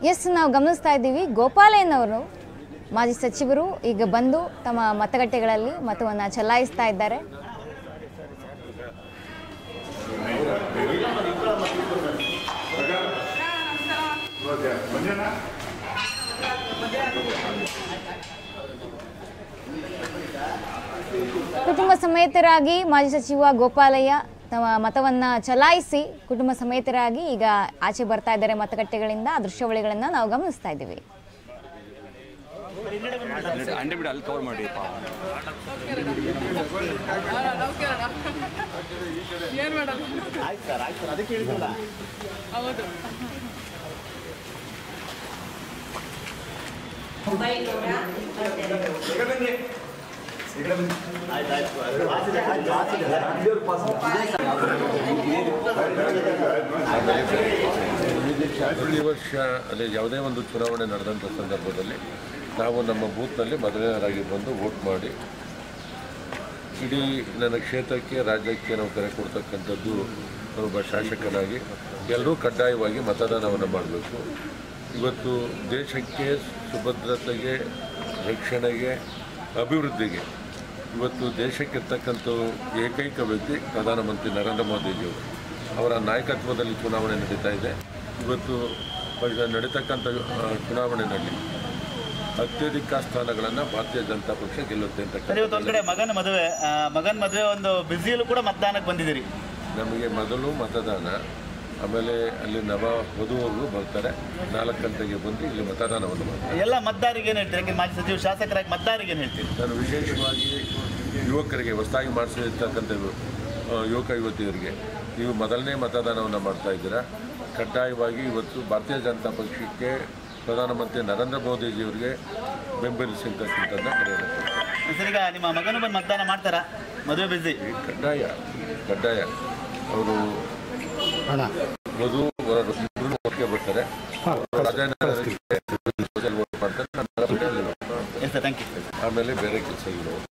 S, ನಾವು ಗಮನಿಸ್ತಾ ಇದ್ದೀವಿ ಗೋಪಾಲಯ್ಯನವರು ಮಾಜಿ ಸಚಿವರು ಈಗ ಬಂದು ತಮ್ಮ ಮತಗಟ್ಟೆಗಳಲ್ಲಿ ಮತವನ್ನು ಚಲಾಯಿಸ್ತಾ ಇದ್ದಾರೆ. ಕುಟುಂಬ ಸಮೇತರಾಗಿ ಮಾಜಿ ಸಚಿವ ಗೋಪಾಲಯ್ಯ ತಮ್ಮ ಮತವನ್ನು ಚಲಾಯಿಸಿ ಕುಟುಂಬ ಸಮೇತರಾಗಿ ಈಗ ಆಚೆ ಬರ್ತಾ ಇದ್ದಾರೆ ಮತಗಟ್ಟೆಗಳಿಂದ. ಆ ದೃಶ್ಯಾವಳಿಗಳನ್ನು ನಾವು ಗಮನಿಸ್ತಾ ಇದ್ದೀವಿ. ಪ್ರತಿ ವರ್ಷ ಅದೇ ಯಾವುದೇ ಒಂದು ಚುನಾವಣೆ ನಡೆದಂಥ ಸಂದರ್ಭದಲ್ಲಿ ನಾವು ನಮ್ಮ ಬೂತ್ನಲ್ಲಿ ಮೊದಲನೇದಾಗಿ ಬಂದು ವೋಟ್ ಮಾಡಿ ಇಡೀ ನನ್ನ ಕ್ಷೇತ್ರಕ್ಕೆ ರಾಜ್ಯಕ್ಕೆ ನಾವು ಕರೆ ಕೊಡ್ತಕ್ಕಂಥದ್ದು ಒಬ್ಬ ಶಾಸಕನಾಗಿ ಎಲ್ಲರೂ ಕಡ್ಡಾಯವಾಗಿ ಮತದಾನವನ್ನು ಮಾಡಬೇಕು. ಇವತ್ತು ದೇಶಕ್ಕೆ ಸುಭದ್ರತೆಗೆ, ರಕ್ಷಣೆಗೆ, ಅಭಿವೃದ್ಧಿಗೆ ಇವತ್ತು ದೇಶಕ್ಕಿರ್ತಕ್ಕಂಥ ಏಕೈಕ ವ್ಯಕ್ತಿ ಪ್ರಧಾನಮಂತ್ರಿ ನರೇಂದ್ರ ಮೋದಿಜಿಯವರು. ಅವರ ನಾಯಕತ್ವದಲ್ಲಿ ಚುನಾವಣೆ ನಡೀತಾ ಇದೆ. ಇವತ್ತು ನಡೀತಕ್ಕಂಥ ಚುನಾವಣೆಯಲ್ಲಿ ಅತ್ಯಧಿಕ ಸ್ಥಾನಗಳನ್ನು ಭಾರತೀಯ ಜನತಾ ಪಕ್ಷ ಗೆಲ್ಲುತ್ತೆ ಅಂತ. ಒಂದು ಕಡೆ ಮಗನ ಮದುವೆ ಒಂದು ಬ್ಯುಸಿಯಲ್ಲೂ ಕೂಡ ಮತದಾನಕ್ಕೆ ಬಂದಿದ್ದೀರಿ. ನಮಗೆ ಮೊದಲು ಮತದಾನ, ಆಮೇಲೆ ಅಲ್ಲಿ ನವ ವಧುವರೆಗೂ ಬರ್ತಾರೆ. 4 ಗಂಟೆಗೆ ಬಂದು ಇಲ್ಲಿ ಮತದಾನವನ್ನು ಮಾಡ್ತಾರೆ. ಎಲ್ಲ ಮತದಾರರಿಗೆ ಏನು ಹೇಳ್ತೀರಿ? ಯಾಕೆ ಮಾಜಿ ಸಚಿವ ಶಾಸಕರಾಗಿ ಮತದಾರರಿಗೆ ಏನು ಹೇಳ್ತೀರಿ? ನಾನು ವಿಶೇಷವಾಗಿ ಯುವಕರಿಗೆ, ಹೊಸದಾಗಿ ಮಾಡಿಸಿರ್ತಕ್ಕಂಥ ಯುವಕ ಯುವತಿಯರಿಗೆ ನೀವು ಮೊದಲನೇ ಮತದಾನವನ್ನು ಮಾಡ್ತಾ ಇದ್ದೀರಾ. ಕಡ್ಡಾಯವಾಗಿ ಇವತ್ತು ಭಾರತೀಯ ಜನತಾ ಪಕ್ಷಕ್ಕೆ ಪ್ರಧಾನಮಂತ್ರಿ ನರೇಂದ್ರ ಮೋದಿಜಿಯವರಿಗೆ ಬೆಂಬಲಿಸಿರ್ತಕ್ಕಂಥದ್ದನ್ನ ಕರೆಯುತ್ತೆ. ಸರ್, ಈಗ ನಿಮ್ಮ ಮಗನು ಬಂದು ಮತದಾನ ಮಾಡ್ತಾರಾ? ಮದುವೆ ಬಿಸಿ ಕಡ್ಡಾಯ ಅವರು ವಧು ವರರು ಇಬ್ಬರು ಒಟ್ಟಿಗೆ ಬರ್ತಾರೆ. ವೋಟ್ ಮಾಡ್ತಾರೆ. ಆಮೇಲೆ ಬೇರೆ ಕೆಲಸಗಳು